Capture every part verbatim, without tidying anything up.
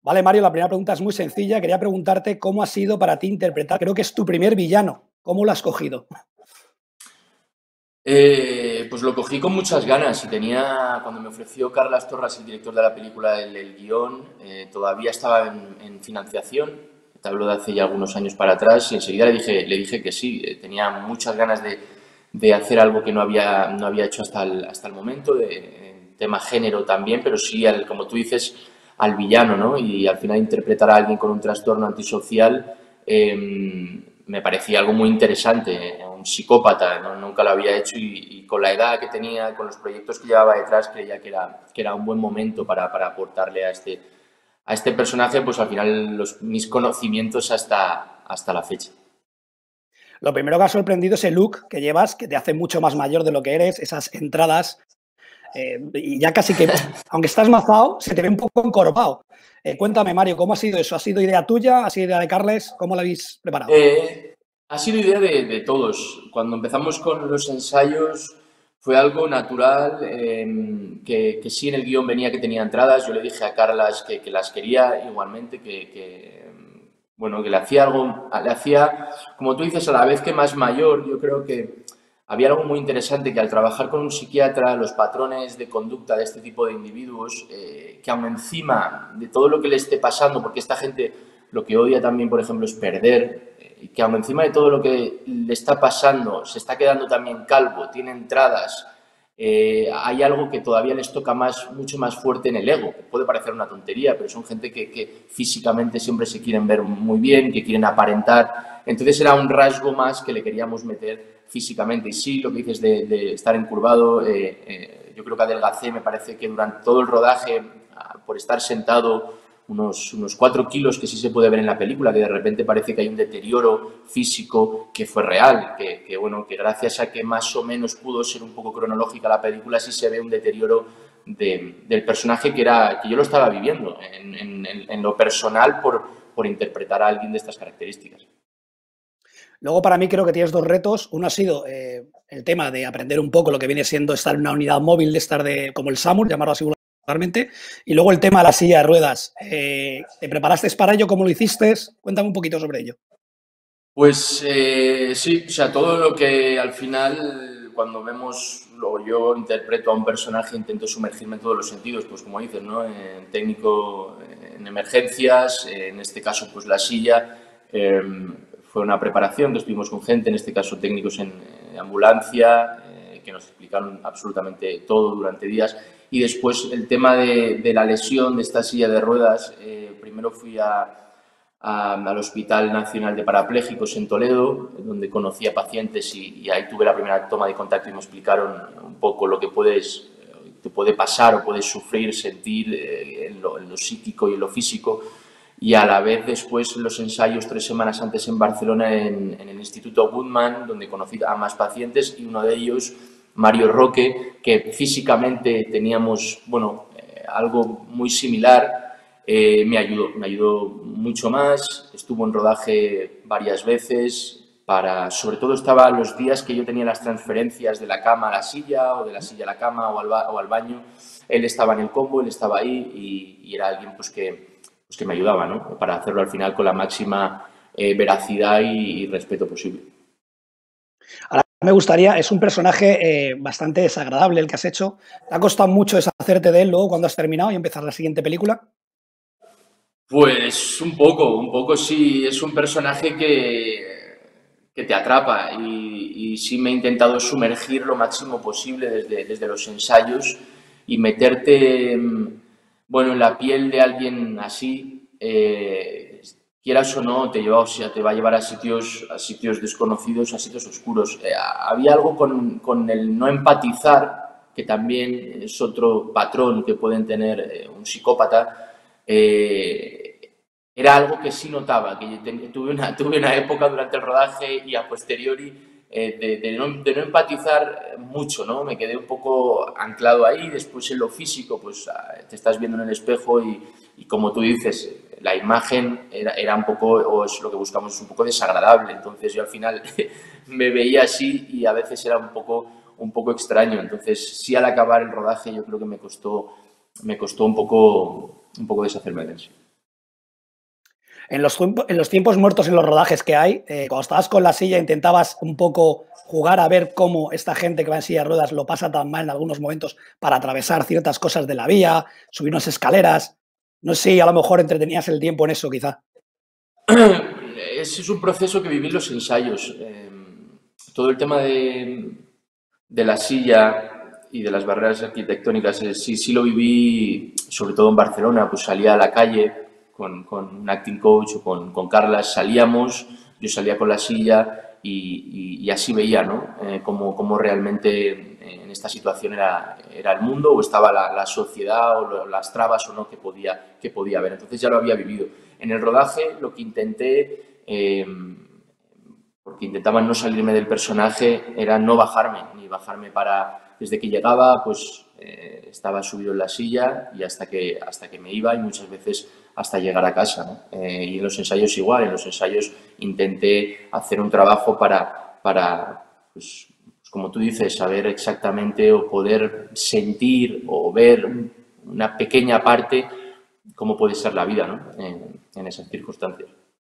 Vale, Mario, la primera pregunta es muy sencilla. Quería preguntarte cómo ha sido para ti interpretar, creo que es tu primer villano. ¿Cómo lo has cogido? Eh, pues lo cogí con muchas ganas y tenía, cuando me ofreció Carlas Torras, el director de la película, el, el guión, eh, todavía estaba en, en financiación, te hablo de hace ya algunos años para atrás, y enseguida le dije, le dije que sí, eh, tenía muchas ganas de, de hacer algo que no había, no había hecho hasta el, hasta el momento, de, en tema género también, pero sí, al, como tú dices, al villano, ¿no? Y al final interpretar a alguien con un trastorno antisocial eh, me parecía algo muy interesante, un psicópata, ¿no? Nunca lo había hecho y, y, con la edad que tenía, con los proyectos que llevaba detrás, creía que era, que era un buen momento para, para aportarle a este, a este personaje, pues al final los, mis conocimientos hasta, hasta la fecha. Lo primero que ha sorprendido es el look que llevas, que te hace mucho más mayor de lo que eres, esas entradas, eh, y ya casi que, aunque estás mazado, se te ve un poco encorvado. Eh, cuéntame, Mario, ¿cómo ha sido eso? ¿Ha sido idea tuya? ¿Ha sido idea de Carles? ¿Cómo lo habéis preparado? Eh, ha sido idea de, de, todos. Cuando empezamos con los ensayos fue algo natural, eh, que, que, sí en el guión venía que tenía entradas. Yo le dije a Carlas que, que las quería igualmente, que, que, bueno, que le hacía algo, le hacía, como tú dices, a la vez que más mayor. Yo creo que había algo muy interesante, que al trabajar con un psiquiatra, los patrones de conducta de este tipo de individuos, eh, que aún encima de todo lo que le esté pasando, porque esta gente lo que odia también, por ejemplo, es perder, y que aún encima de todo lo que le está pasando, se está quedando también calvo, tiene entradas, eh, hay algo que todavía les toca más, mucho más fuerte en el ego, que puede parecer una tontería, pero son gente que, que físicamente siempre se quieren ver muy bien, que quieren aparentar. Entonces era un rasgo más que le queríamos meter físicamente. Y sí, lo que dices de, de estar encurvado, eh, eh, yo creo que adelgacé, me parece que durante todo el rodaje, por estar sentado, unos, unos cuatro kilos, que sí se puede ver en la película, que de repente parece que hay un deterioro físico que fue real, que, que bueno, que gracias a que más o menos pudo ser un poco cronológica la película, sí se ve un deterioro de, del personaje que, era, que yo lo estaba viviendo en, en, en lo personal por, por interpretar a alguien de estas características. Luego, para mí, creo que tienes dos retos. Uno ha sido eh, el tema de aprender un poco lo que viene siendo estar en una unidad móvil de estar de, como el SAMUR, llamarlo así vulgarmente. Y luego el tema de la silla de ruedas. Eh, ¿Te preparaste para ello? ¿Cómo lo hiciste? Cuéntame un poquito sobre ello. Pues eh, sí, o sea, todo lo que al final, cuando vemos, o yo interpreto a un personaje, intento sumergirme en todos los sentidos, pues como dices, ¿no? En técnico, en emergencias, en este caso, pues la silla. Eh, fue una preparación que estuvimos con gente, en este caso técnicos en eh, ambulancia, eh, que nos explicaron absolutamente todo durante días. Y después el tema de, de la lesión de esta silla de ruedas, eh, primero fui a a, al Hospital Nacional de Parapléjicos en Toledo, donde conocí a pacientes y, y ahí tuve la primera toma de contacto y me explicaron un poco lo que puedes, te puede pasar o puedes sufrir, sentir eh, en, lo, en lo psíquico y en lo físico. Y a la vez después los ensayos tres semanas antes en Barcelona en, en el Instituto Guttmann, donde conocí a más pacientes y uno de ellos, Mario Roque, que físicamente teníamos, bueno, eh, algo muy similar. Eh, me ayudó, me ayudó mucho más, estuvo en rodaje varias veces, para, sobre todo estaba los días que yo tenía las transferencias de la cama a la silla, o de la silla a la cama o al, ba o al baño, él estaba en el combo, él estaba ahí y, y era alguien pues que, pues que me ayudaba, ¿no? Para hacerlo al final con la máxima eh, veracidad y, y respeto posible. Ahora me gustaría, es un personaje eh, bastante desagradable el que has hecho. ¿Te ha costado mucho deshacerte de él luego cuando has terminado y empezar la siguiente película? Pues un poco, un poco sí, es un personaje que, que te atrapa y, y sí me he intentado sumergir lo máximo posible desde, desde los ensayos y meterte, bueno, en la piel de alguien así, eh, quieras o no, te lleva, o sea, te va a llevar a sitios, a sitios desconocidos, a sitios oscuros. Eh, había algo con, con el no empatizar, que también es otro patrón que pueden tener eh, un psicópata. Eh, era algo que sí notaba, que tuve una, tuve una época durante el rodaje y a posteriori eh, de, de, no, de no empatizar mucho, ¿no? Me quedé un poco anclado ahí, después en lo físico, pues te estás viendo en el espejo y, y como tú dices, la imagen era, era un poco, o es lo que buscamos, es un poco desagradable, entonces yo al final me veía así y a veces era un poco, un poco extraño, entonces sí al acabar el rodaje yo creo que me costó, me costó un poco, un poco deshacerme de eso. En los, en los tiempos muertos en los rodajes que hay, eh, cuando estabas con la silla intentabas un poco jugar a ver cómo esta gente que va en silla de ruedas lo pasa tan mal en algunos momentos para atravesar ciertas cosas de la vía, subir unas escaleras. No sé si a lo mejor entretenías el tiempo en eso, quizá. Ese es un proceso que viví en los ensayos. Eh, todo el tema de, de la silla y de las barreras arquitectónicas, eh, sí, sí lo viví, sobre todo en Barcelona, pues salía a la calle con, con un acting coach o con, con Carlas, salíamos, yo salía con la silla y, y, y así veía, ¿no? Eh, cómo, cómo realmente en esta situación era, era el mundo o estaba la, la sociedad o lo, las trabas o no que podía, que podía haber. Entonces ya lo había vivido. En el rodaje lo que intenté, eh, porque intentaba no salirme del personaje, era no bajarme, ni bajarme para... Desde que llegaba, pues eh, estaba subido en la silla y hasta que, hasta que me iba y muchas veces hasta llegar a casa, ¿no? Eh, y en los ensayos igual, en los ensayos intenté hacer un trabajo para, para pues, pues como tú dices, saber exactamente o poder sentir o ver una pequeña parte cómo puede ser la vida, ¿no? en, en esas circunstancias.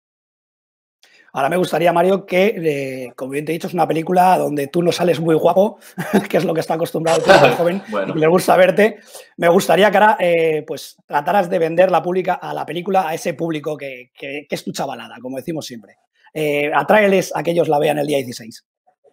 Ahora me gustaría, Mario, que, eh, como bien te he dicho, es una película donde tú no sales muy guapo, que es lo que está acostumbrado el público joven Bueno. y que le gusta verte. Me gustaría que ahora eh, pues, trataras de vender la, pública, a la película a ese público que, que, que es tu chavalada, como decimos siempre. Eh, atráeles a que ellos la vean el día dieciséis.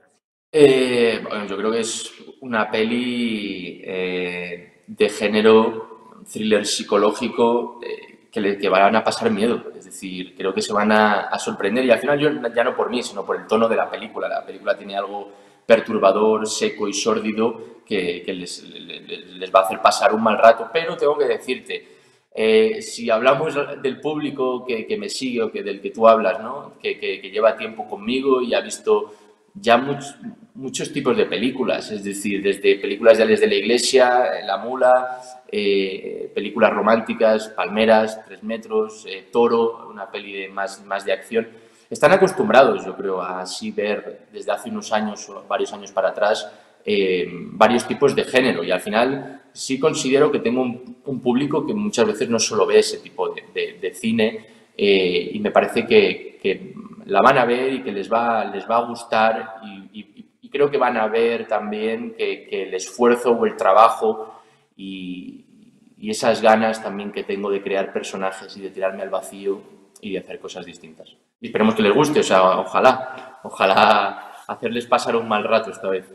Eh, bueno, yo creo que es una peli eh, de género, thriller psicológico, eh, que, le, que van a pasar miedo. Es decir, creo que se van a, a sorprender y al final yo, ya no por mí, sino por el tono de la película. La película tiene algo perturbador, seco y sórdido que, que les, les, les va a hacer pasar un mal rato. Pero tengo que decirte, eh, si hablamos del público que, que me sigue o que, del que tú hablas, ¿no? que, que, que lleva tiempo conmigo y ha visto ya much, muchos tipos de películas, es decir, desde películas de de la Iglesia, La Mula, eh, películas románticas, Palmeras, Tres metros, eh, Toro, una peli de más, más de acción. Están acostumbrados, yo creo, a así ver desde hace unos años o varios años para atrás eh, varios tipos de género y al final sí considero que tengo un, un público que muchas veces no solo ve ese tipo de, de, de cine eh, y me parece que, que la van a ver y que les va, les va a gustar y, y, y creo que van a ver también que, que el esfuerzo o el trabajo y, y esas ganas también que tengo de crear personajes y de tirarme al vacío y de hacer cosas distintas. Y esperemos que les guste, o sea, ojalá, ojalá hacerles pasar un mal rato esta vez.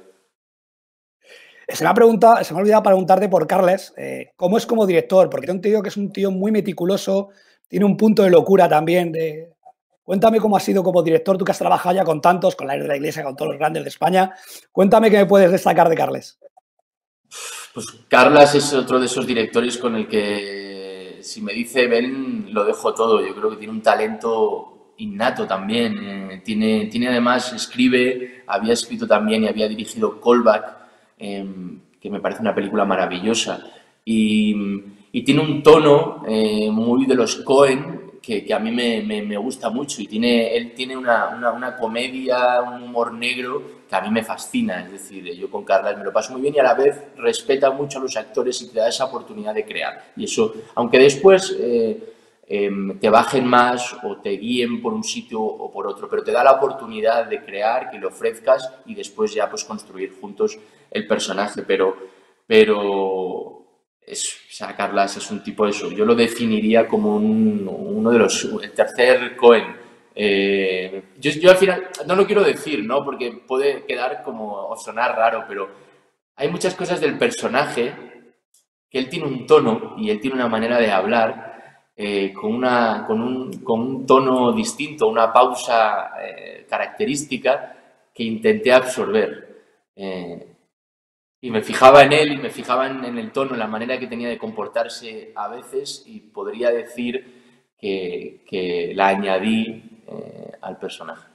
Se me ha, preguntado, se me ha olvidado preguntarte por Carles, eh, ¿cómo es como director? Porque tengo un tío que es un tío muy meticuloso, tiene un punto de locura también. De... Cuéntame cómo has sido como director, tú que has trabajado ya con tantos, con la de la Iglesia, con todos los grandes de España. Cuéntame qué me puedes destacar de Carles. Pues Carlas es otro de esos directores con el que, si me dice ven, lo dejo todo. Yo creo que tiene un talento innato también. Eh, tiene, tiene además, escribe, había escrito también y había dirigido Callback, eh, que me parece una película maravillosa. Y, y tiene un tono eh, muy de los Coen, que, que a mí me, me, me gusta mucho. Y tiene, él tiene una, una, una comedia, un humor negro que a mí me fascina. Es decir, yo con Carlas me lo paso muy bien y a la vez respeta mucho a los actores y te da esa oportunidad de crear. Y eso, aunque después eh, eh, te bajen más o te guíen por un sitio o por otro, pero te da la oportunidad de crear, que le ofrezcas y después ya pues construir juntos el personaje. Pero, pero es, o sea, Carlas es un tipo de eso. Yo lo definiría como un, uno de los, el tercer Coen. Eh, yo, yo al final no lo quiero decir, ¿no? Porque puede quedar como o sonar raro, pero hay muchas cosas del personaje que él tiene un tono y él tiene una manera de hablar eh, con, una, con, un, con un tono distinto, una pausa eh, característica que intenté absorber. Eh, y me fijaba en él y me fijaba en, en el tono, en la manera que tenía de comportarse a veces y podría decir que, que la añadí Eh, al personaje.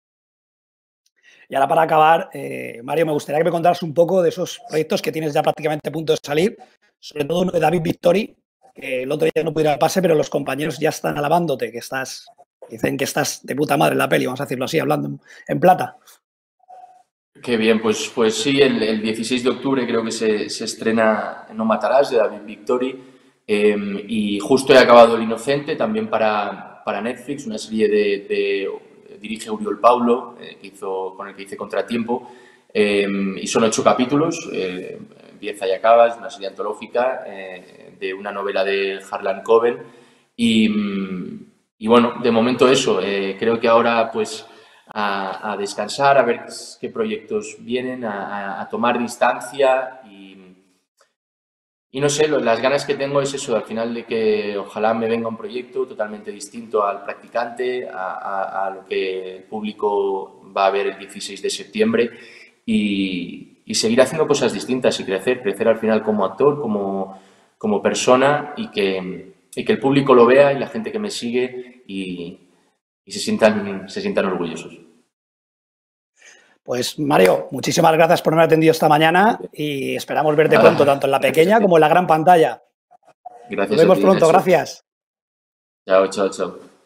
Y ahora para acabar, eh, Mario, me gustaría que me contaras un poco de esos proyectos que tienes ya prácticamente a punto de salir, sobre todo uno de David Victory, que el otro día no pude ir al pase, pero los compañeros ya están alabándote, que estás, dicen que estás de puta madre en la peli, vamos a decirlo así, hablando en, en plata. Qué bien, pues, pues sí, el, el dieciséis de octubre creo que se, se estrena No matarás, de David Victory, eh, y justo he acabado El inocente, también para para Netflix, una serie de, de dirige Oriol Paulo, eh, que hizo, con el que hice Contratiempo, eh, y son ocho capítulos, eh, empieza y acaba, es una serie antológica eh, de una novela de Harlan Coben, y, y bueno, de momento eso, eh, creo que ahora pues a, a descansar, a ver qué proyectos vienen, a, a tomar distancia y Y no sé, las ganas que tengo es eso, al final de que ojalá me venga un proyecto totalmente distinto al practicante, a, a, a lo que el público va a ver el dieciséis de septiembre y, y seguir haciendo cosas distintas y crecer, crecer al final como actor, como, como persona y que, y que el público lo vea y la gente que me sigue y, y se, sientan, se sientan orgullosos. Pues Mario, muchísimas gracias por haberme atendido esta mañana y esperamos verte pronto, tanto en la pequeña como en la gran pantalla. Gracias. Nos vemos pronto, gracias. Chao, chao, chao.